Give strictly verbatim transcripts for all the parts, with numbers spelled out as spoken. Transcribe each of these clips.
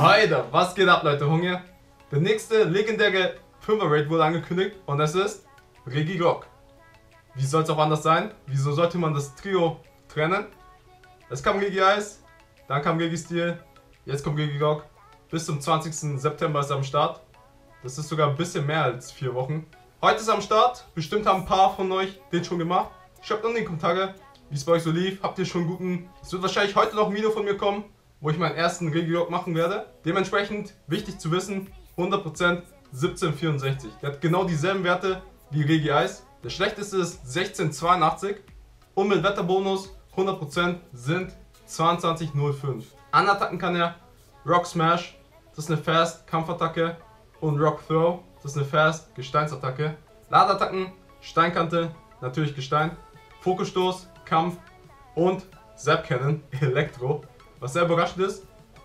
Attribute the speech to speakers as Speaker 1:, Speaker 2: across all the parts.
Speaker 1: Weiter, was geht ab, Leute? Hunger? Der nächste legendäre fünfer Raid wurde angekündigt und es ist Regirock. Wie soll es auch anders sein? Wieso sollte man das Trio trennen? Es kam Regice, dann kam Registeel, jetzt kommt Regirock. Bis zum zwanzigsten September ist er am Start. Das ist sogar ein bisschen mehr als vier Wochen. Heute ist er am Start. Bestimmt haben ein paar von euch den schon gemacht. Schreibt unten in die Kommentare, wie es bei euch so lief. Habt ihr schon einen guten? Es wird wahrscheinlich heute noch ein Video von mir kommen, wo ich meinen ersten Regirock machen werde. Dementsprechend wichtig zu wissen, hundert Prozent siebzehn vierundsechzig. Der hat genau dieselben Werte wie Regice. Der schlechteste ist sechzehn zweiundachtzig und mit Wetterbonus hundert Prozent sind zweiundzwanzig null fünf. Anattacken kann er Rock Smash, das ist eine Fast Kampfattacke, und Rock Throw, das ist eine Fast Gesteinsattacke. Ladeattacken, Steinkante, natürlich Gestein, Fokusstoß, Kampf und Zap Cannon, Elektro, was sehr überraschend ist.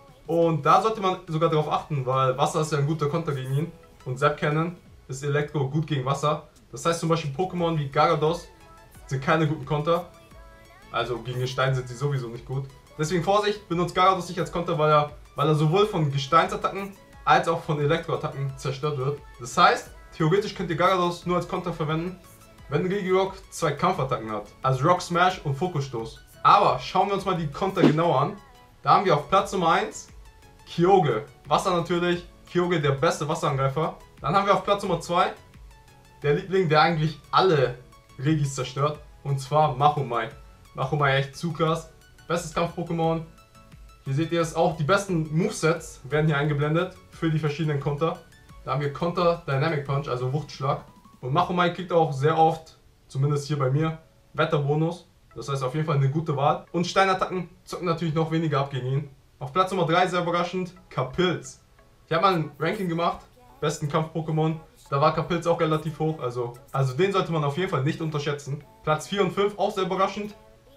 Speaker 1: Und da sollte man sogar darauf achten, weil Wasser ist ja ein guter Konter gegen ihn und Zap Cannon ist Elektro gut gegen Wasser. Das heißt zum Beispiel Pokémon wie Gyarados sind keine guten Konter. Also gegen Gestein sind sie sowieso nicht gut. Deswegen Vorsicht, benutzt Gyarados nicht als Konter, weil er, weil er sowohl von Gesteinsattacken als auch von Elektroattacken zerstört wird. Das heißt, theoretisch könnt ihr Gyarados nur als Konter verwenden, wenn Regirock zwei Kampfattacken hat. Also Rock Smash und Fokusstoß. Aber schauen wir uns mal die Konter genauer an. Da haben wir auf Platz Nummer eins Kyogre. Wasser natürlich, Kyogre der beste Wasserangreifer. Dann haben wir auf Platz Nummer zwei der Liebling, der eigentlich alle Regis zerstört. Und zwar Machomai. Machomai echt zu krass. Bestes Kampf-Pokémon. Hier seht ihr es auch, die besten Movesets werden hier eingeblendet für die verschiedenen Konter. Da haben wir Konter Dynamic Punch, also Wuchtschlag. Und Machomai kriegt auch sehr oft, zumindest hier bei mir, Wetterbonus. Das heißt auf jeden Fall eine gute Wahl. Und Steinattacken zocken natürlich noch weniger ab gegen ihn. Auf Platz Nummer drei, sehr überraschend, Capilz. Ich habe mal ein Ranking gemacht, besten Kampf-Pokémon. Da war Capilz auch relativ hoch, also, also den sollte man auf jeden Fall nicht unterschätzen. Platz vier und fünf, auch sehr überraschend.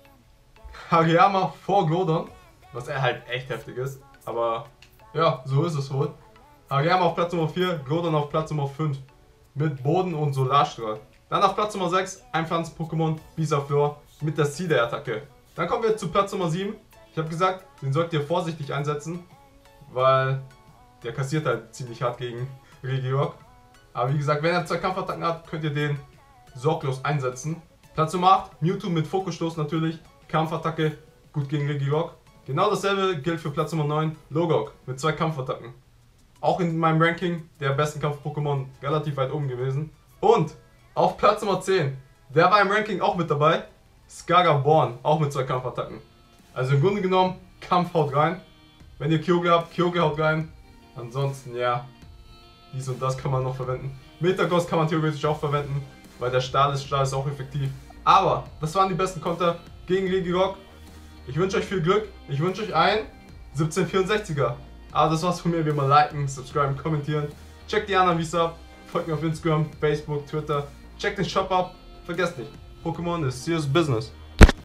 Speaker 1: Hariyama vor Groudon, was er halt echt heftig ist. Aber ja, so ist es wohl. Hariyama auf Platz Nummer vier, Groudon auf Platz Nummer fünf. Mit Boden und Solarstrahl. Dann auf Platz Nummer sechs, ein Pflanzen-Pokémon, Bisaflor mit der Seeder-Attacke. Dann kommen wir zu Platz Nummer sieben. Ich habe gesagt, den solltet ihr vorsichtig einsetzen, weil der kassiert halt ziemlich hart gegen Regirock. Aber wie gesagt, wenn er zwei Kampfattacken hat, könnt ihr den sorglos einsetzen. Platz Nummer acht, Mewtwo mit Fokusstoß natürlich, Kampfattacke, gut gegen Regirock. Genau dasselbe gilt für Platz Nummer neun, Logok mit zwei Kampfattacken. Auch in meinem Ranking der besten Kampf-Pokémon relativ weit oben gewesen. Und auf Platz Nummer zehn, der war im Ranking auch mit dabei, Skagaborn, auch mit zwei Kampfattacken. Also im Grunde genommen, Kampf haut rein. Wenn ihr Kyogre habt, Kyogre haut rein. Ansonsten, ja, dies und das kann man noch verwenden. Metagross kann man theoretisch auch verwenden, weil der Stahl ist, Stahl ist auch effektiv. Aber das waren die besten Konter gegen Regirock. Ich wünsche euch viel Glück. Ich wünsche euch einen siebzehn vierundsechziger. Aber das war's von mir. Wie immer liken, subscriben, kommentieren. Checkt die anderen Videos ab. Folgt mir auf Instagram, Facebook, Twitter. Checkt den Shop ab. Vergesst nicht, Pokémon ist serious business.